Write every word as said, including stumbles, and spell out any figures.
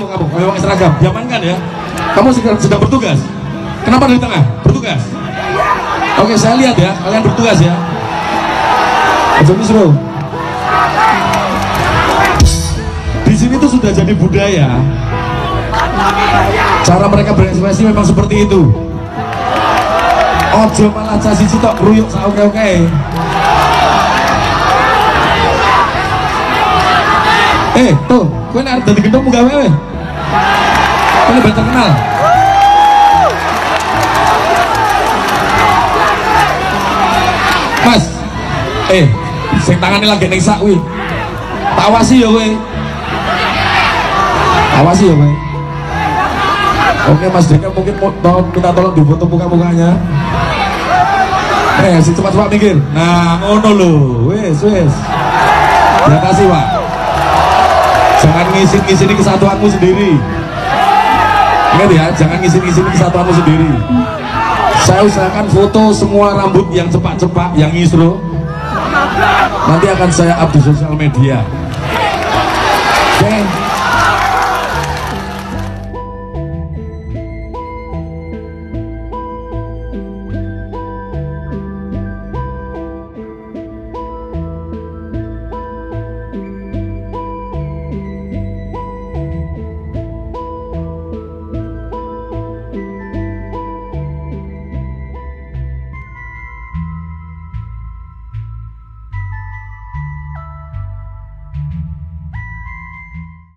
foto kamu, kamu pakai seragam, diamankan ya. Kamu sedang, sedang bertugas. Kenapa di tengah? Bertugas. Oke, saya lihat ya, kalian bertugas ya. Aja misro. Di sini tuh sudah jadi budaya. Cara mereka berekspresi memang seperti itu. Ojo malah casi citok ruyuk oke-oke. Eh, tuh, kowe nek dadi gendong munggah wae. Kowe lebih terkenal. Mas. Eh, sing tangane lagi ning sak kuwi. Tak awasi ya kowe. Awasi ya kowe. Oke Mas Deka mungkin mau minta tolong difoto muka-mukanya. Eh, si cepat-cepat mikir. Nah, ngono lho. Wes, wes. Terima kasih, Pak. Jangan ngisin-ngisini kesatuanmu sendiri. Ingat ya, jangan ngisin-ngisini kesatuanmu sendiri. Saya usahakan foto semua rambut yang cepak-cepak, yang isro. Nanti akan saya up di sosial media. Oke.